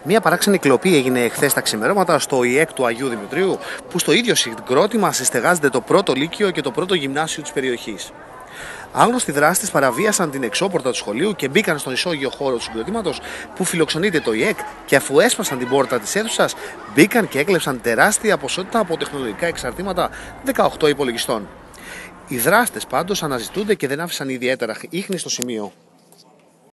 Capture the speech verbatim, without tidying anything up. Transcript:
Μια παράξενη κλοπή έγινε εχθές τα ξημερώματα στο ΙΕΚ του Αγίου Δημητρίου, που στο ίδιο συγκρότημα συστεγάζεται το πρώτο λύκειο και το πρώτο γυμνάσιο της περιοχής. Άγνωστοι δράστες παραβίασαν την εξώπορτα του σχολείου και μπήκαν στον ισόγειο χώρο του συγκροτήματος που φιλοξενείται το ΙΕΚ, και αφού έσπασαν την πόρτα της αίθουσας, μπήκαν και έκλεψαν τεράστια ποσότητα από τεχνολογικά εξαρτήματα δεκαοκτώ υπολογιστών. Οι δράστες πάντως αναζητούνται και δεν άφησαν ιδιαίτερα ίχνη στο σημείο.